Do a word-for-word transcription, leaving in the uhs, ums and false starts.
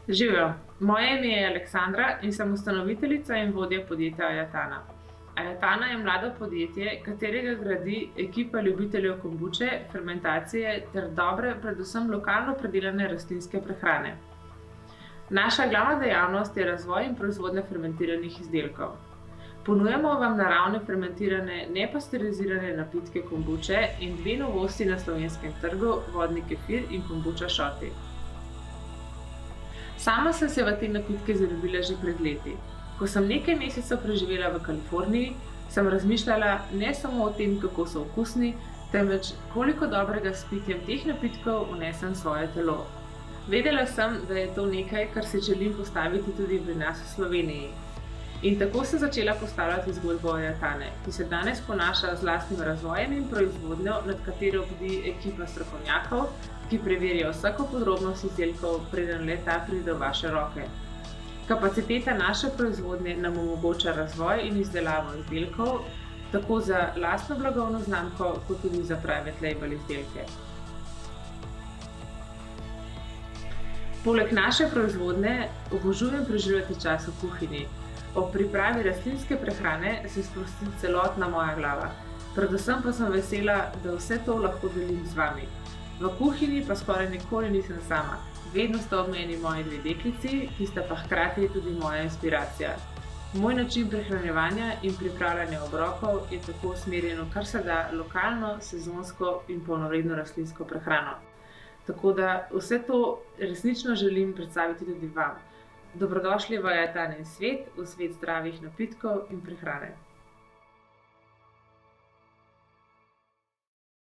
Živjo, moje ime je Aleksandra in sem ustanoviteljica in vodja podjetja Ajatana. Ajatana je mlado podjetje, katerega gradi ekipa ljubiteljev kombuče, fermentacije ter dobre, predvsem lokalno pridelane rastlinske prehrane. Naša glavna dejavnost je razvoj in proizvodnja fermentiranih izdelkov. Ponujamo vam naravne fermentirane, nepasterizirane napitke kombuče in dve novosti na slovenskem trgu, vodni kefir in kombuča šoti. Sama sem se v te napitke zaljubila že pred leti. Ko sem nekaj mesecev preživela v Kaliforniji, sem razmišljala ne samo o tem, kako so okusni, temveč koliko dobrega s pitjem teh napitkov vnesem v svoje telo. Vedela sem, da je to nekaj, kar si želim postaviti tudi pri nas v Sloveniji. In tako sem začela postavljati zgodbo Ajatane, ki se danes ponaša z lastnim razvojem in proizvodnjo, nad katero bdi ekipa strokovnjakov, ki preverijo vsako podrobnost izdelkov, preden le ta pride v vaše roke. Kapaciteta naše proizvodnje nam omogoča razvoj in izdelavo izdelkov, tako za lastno blagovno znamko, kot tudi za private label izdelke. Poleg naše proizvodnje obožujem preživljati čas v kuhinji. Ob pripravi rastlinske prehrane se sprosti celotna moja glava. Predvsem pa sem vesela, da vse to lahko delim z vami. V kuhinji pa skoraj nikoli nisem sama. Vedno sta ob meni moji dve deklici, ki sta pa hkrati tudi moja inspiracija. Moj način prehranjevanja in pripravljanja obrokov je tako usmerjeno kar se da lokalno, sezonsko in polnovredno rastlinsko prehrano. Tako da vse to resnično želim predstaviti tudi vam. Dobrodošli v Ajatanin svet, v svet zdravih napitkov in prehrane.